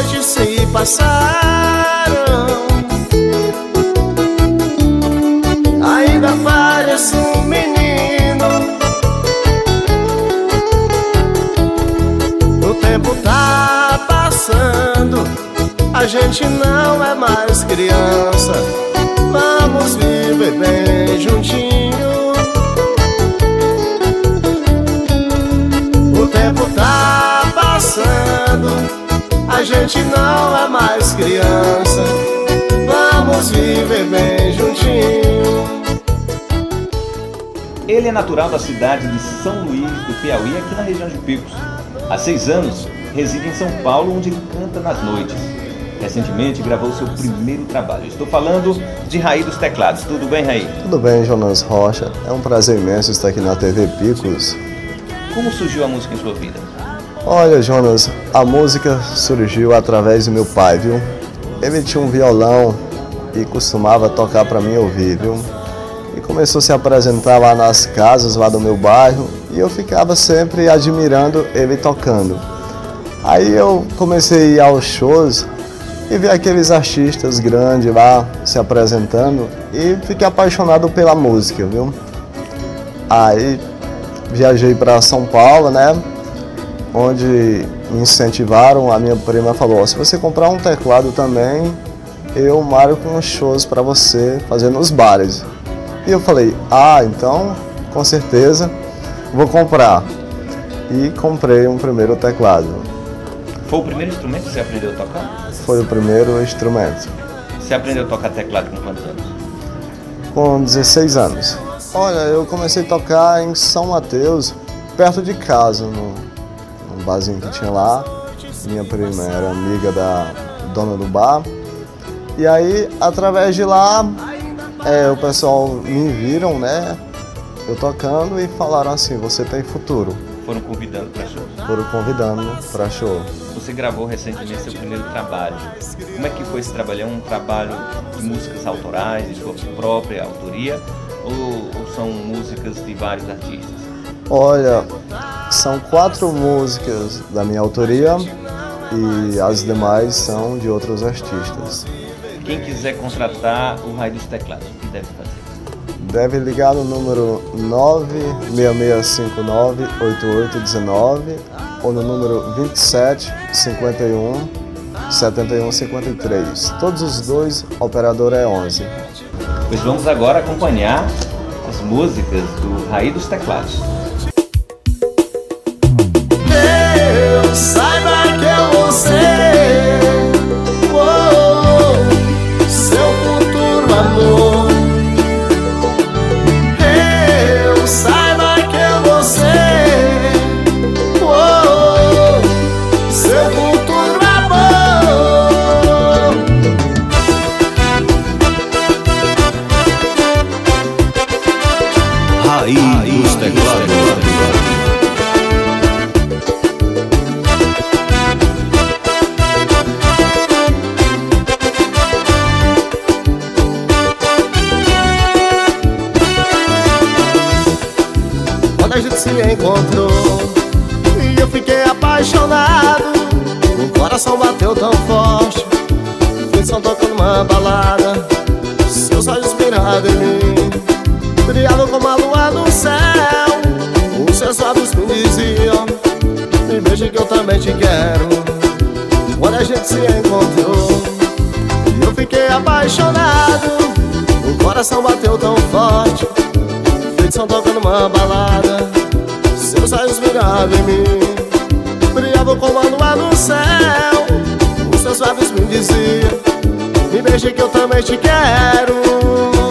noites se passaram, ainda pareço um menino. O tempo tá passando, a gente não é mais criança. Vamos viver bem juntinho. O tempo tá passando, a gente não é mais criança. Vamos viver bem juntinho. Ele é natural da cidade de São Luís do Piauí, aqui na região de Picos. Há 6 anos, reside em São Paulo, onde ele canta nas noites. Recentemente gravou seu primeiro trabalho. Estou falando de Raí dos Teclados. Tudo bem, Raí? Tudo bem, Jonas Rocha. É um prazer imenso estar aqui na TV Picos. Como surgiu a música em sua vida? Olha, Jonas, a música surgiu através do meu pai, viu? Ele tinha um violão e costumava tocar para mim ouvir, viu? E começou a se apresentar lá nas casas lá do meu bairro e eu ficava sempre admirando ele tocando. Aí eu comecei a ir aos shows e vi aqueles artistas grandes lá se apresentando e fiquei apaixonado pela música, viu? Aí viajei para São Paulo, né? Onde me incentivaram, a minha prima falou: se você comprar um teclado também, eu marco uns shows para você fazer nos bares. E eu falei: então, com certeza, vou comprar. E comprei um primeiro teclado. Foi o primeiro instrumento que você aprendeu a tocar? Foi o primeiro instrumento. Você aprendeu a tocar teclado com quantos anos? Com 16 anos. Olha, eu comecei a tocar em São Mateus, perto de casa, num barzinho que tinha lá. Minha prima era amiga da dona do bar. E aí, através de lá, o pessoal me viram, né, eu tocando e falaram assim: você tem futuro. Foram convidando para shows? Foram convidando para show. Você gravou recentemente seu primeiro trabalho. Como é que foi esse trabalho? É um trabalho de músicas autorais, de sua própria autoria, ou são músicas de vários artistas? Olha, são 4 músicas da minha autoria e as demais são de outros artistas. Quem quiser contratar o Raí dos Teclados, o que deve fazer? Deve ligar no número 96659-8819 ou no número 2751-7153. Todos os dois, operador é 11. Pois vamos agora acompanhar as músicas do Raí dos Teclados. Deus, saiba que eu vou ser seu futuro amor. Raí dos Teclados. Quando a gente se encontrou e eu fiquei apaixonado, o coração bateu tão forte, fui só tocando uma balada, seus olhos mirados em mim, brilhava como a lua no céu. Os seus lábios me diziam: me beija que eu também te quero. Quando a gente se encontrou e eu fiquei apaixonado, o coração bateu tão forte, feito som tocando uma balada, seus olhos miravam em mim, brilhavam como a lua no céu. Os seus lábios me diziam: me beija que eu também te quero.